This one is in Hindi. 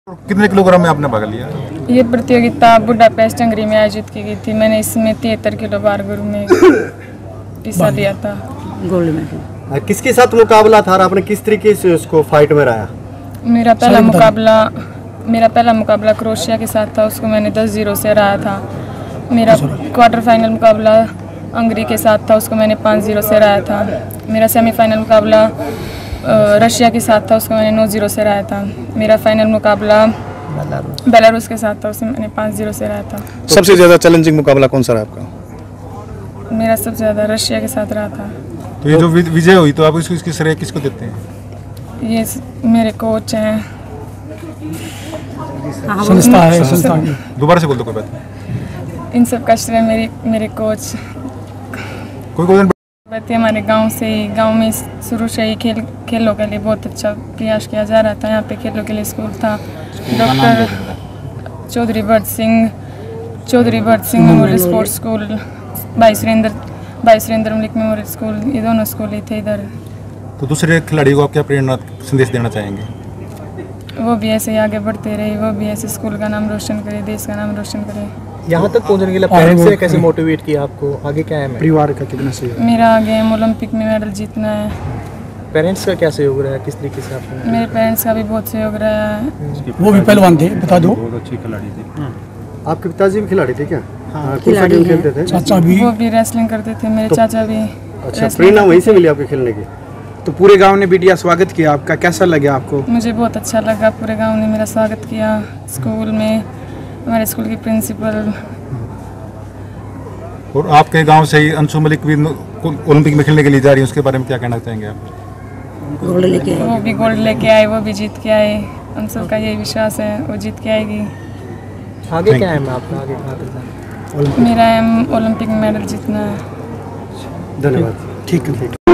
कितने किलोग्राम में आपने भाग लिया? ये प्रतियोगिता बुडापेस्ट हंगरी में आयोजित की गई थी। मैंने इसमें 73 किलो भार में हिस्सा लिया था। Gold medal. किसके साथ मुकाबला था और आपने किस तरीके से उसको फाइट में रहा? मेरा पहला मुकाबला क्रोएशिया के साथ था, उसको मैंने 10-0 से हराया था। मेरा क्वार्टर फाइनल मुकाबला हंगरी के साथ था, उसको मैंने 5-0 से हराया था। मेरा सेमीफाइनल मुकाबला रशिया के साथ था, उसको मैंने 9-0 से हराया था। मेरा फाइनल मुकाबला बेलारूस के साथ था, उसमें मैंने 5-0 से हराया था। सबसे ज़्यादा चैलेंजिंग मुकाबला कौन सा रहा आपका? मेरा सबसे ज़्यादा रशिया के साथ रहा था। तो ये जो विजय हुई तो आप इसकी श्रेय किसको देते हैं? ये मेरे कोच हैं। संस्था है, संस्था। दोबारा से बोल दो, कोई बात नहीं। इन सब का श्रेय मेरे कोच। कोई बात हमारे गांव में शुरू से ही खेलों के लिए बहुत अच्छा प्रयास किया जा रहा था। यहाँ पे खेलों के लिए स्कूल था, doctor Chaudhary Bharat Singh memorial sports school, भाई सुरेंद्र मलिक मेमोरियल स्कूल, ये दोनों स्कूल ही थे इधर। तो दूसरे खिलाड़ी को आप क्या प्रेरणा संदेश देना चाहेंगे? वो भी ऐसे ही आगे बढ़ते रहे, वो भी ऐसे स्कूल का नाम रोशन करे, देश का नाम रोशन करे। यहाँ तक पहुँचने के लिए पेरेंट्स ने कैसे मोटिवेट किया आपको? आगे क्या है? परिवार का कितना सहयोग? मेरा आगे ओलंपिक में मेडल जीतना है। पेरेंट्स का क्या सहयोग रहा है? किस तरीके से आपको? मेरे पेरेंट्स का भी बहुत सहयोग रहा है। वो भी पहलवान थे, बता दो। बहुत अच्छी खिलाड़ी थी। आपके पिताजी भी खिलाड़ी थे क्या? हाँ, खिलाड़ी खेलते थे। चाचा भी, वो भी रेसलिंग करते थे। मेरे चाचा भी। अच्छा, प्रेरणा वहीं से मिली आपके खेलने की? तो पूरे गांव ने बिटिया स्वागत किया आपका, कैसा लगा आपको? मुझे बहुत अच्छा लगा, पूरे गांव ने मेरा स्वागत किया। स्कूल में हमारे स्कूल की प्रिंसिपल। और आपके गांव से ही अंशु मलिक भी ओलंपिक में खेलने के लिए जा रही है, उसके बारे में क्या कहना चाहेंगे आप? वो भी गोल्ड लेके आए, वो भी जीत के आए। हम सबका यही विश्वास है, वो जीत के आएगी। आगे क्या है आपका? आगे कहाँ? मेरा एम ओलंपिक में मेडल जीतना है। धन्यवाद। ठीक है।